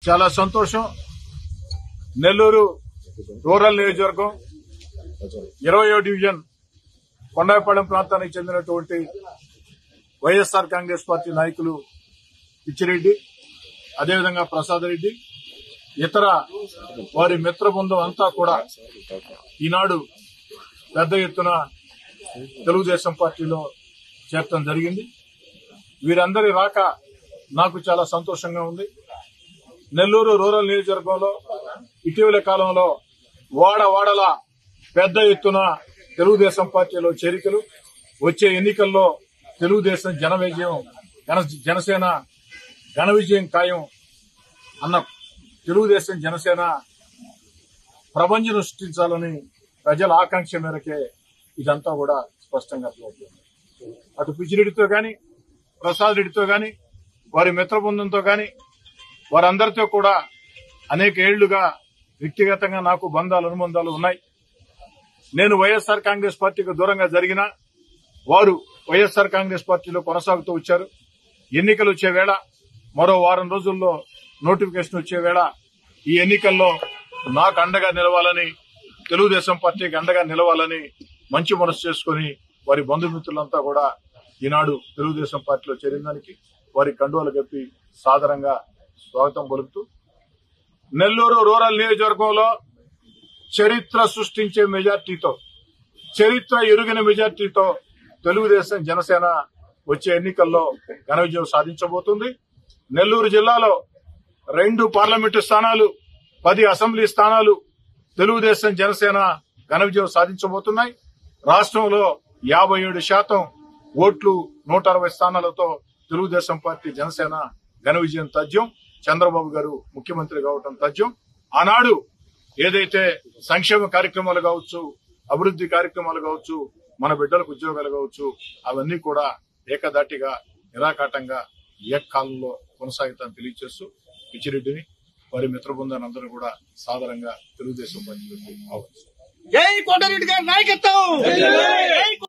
చాలా సంతోషం. నెల్లూరు రూరల్ నియోజకవర్గం 20వ డివిజన్ కొండాయిపాలెం ప్రాంతానికి చెందినటువంటి వైఎస్ఆర్ కాంగ్రెస్ పార్టీ నాయకులు పిచ్చిరెడ్డి, అదేవిధంగా ప్రసాద్ రెడ్డి, ఇతర వారి మిత్ర బృందం అంతా కూడా ఈనాడు పెద్ద ఎత్తున తెలుగుదేశం పార్టీలో చేరటం జరిగింది. వీరందరి రాక నాకు చాలా సంతోషంగా ఉంది. నెల్లూరు రూరల్ నియోజకవర్గంలో ఇటీవల కాలంలో వాడవాడల పెద్ద ఎత్తున తెలుగుదేశం పార్టీలో చేరికలు, వచ్చే ఎన్నికల్లో తెలుగుదేశం జనసేన ఘన విజయం ఖాయం అన్న తెలుగుదేశం జనసేన ప్రపంచం సృష్టించాలని ప్రజల ఆకాంక్ష మేరకే ఇదంతా కూడా స్పష్టంగా అర్థమవుతుంది. అటు పిచ్చిరెడ్డితో గాని, ప్రసాద్ రెడ్డితో గాని, వారి మిత్ర బృందంతో గాని, వారందరితో కూడా అనేక ఏళ్లుగా వ్యక్తిగతంగా నాకు బంధాలు అనుబంధాలు ఉన్నాయి. నేను వైఎస్ఆర్ కాంగ్రెస్ పార్టీకి దూరంగా జరిగినా వారు వైఎస్ఆర్ కాంగ్రెస్ పార్టీలో కొనసాగుతూ వచ్చారు. ఎన్నికలు వచ్చే వేళ, మరో వారం రోజుల్లో నోటిఫికేషన్ వచ్చే వేళ ఈ ఎన్నికల్లో నాకు అండగా నిలవాలని, తెలుగుదేశం పార్టీకి అండగా నిలవాలని మంచి మనసు చేసుకుని వారి బంధుమిత్రులంతా కూడా ఈనాడు తెలుగుదేశం పార్టీలో చేరిన వారి కండువాలు కప్పి సాదరంగా స్వాగతం పలుకుతూ, నెల్లూరు రూరల్ నియోజకవర్గంలో చరిత్ర సృష్టించే మెజార్టీతో, చరిత్ర ఎరుగిన మెజార్టీతో తెలుగుదేశం జనసేన వచ్చే ఎన్నికల్లో ఘన విజయం సాధించబోతుంది. నెల్లూరు జిల్లాలో 2 పార్లమెంటు స్థానాలు, 10 అసెంబ్లీ స్థానాలు తెలుగుదేశం జనసేన ఘన విజయం సాధించబోతున్నాయి. రాష్ట్రంలో 57% ఓట్లు, 160 స్థానాలతో తెలుగుదేశం పార్టీ జనసేన ఘన విజయం తథ్యం. చంద్రబాబు గారు ముఖ్యమంత్రి కావటం తథ్యం. ఆనాడు ఏదైతే సంక్షేమ కార్యక్రమాలు కావచ్చు, అభివృద్ది కార్యక్రమాలు కావచ్చు, మన బిడ్డలకు ఉద్యోగాలు కావచ్చు, అవన్నీ కూడా ఏకదాటిగా నిరాకాటంగా ఏకకాలంలో కొనసాగుతామని తెలియజేస్తూ పిచ్చిరెడ్డిని, వారి మిత్ర బృందాన్ని అందరూ కూడా సాదరంగా తెలుగుదేశం పార్టీలోకి ఆహ్వానిస్తారు. జై కోటరెడ్డి గారి నాయకత్వం.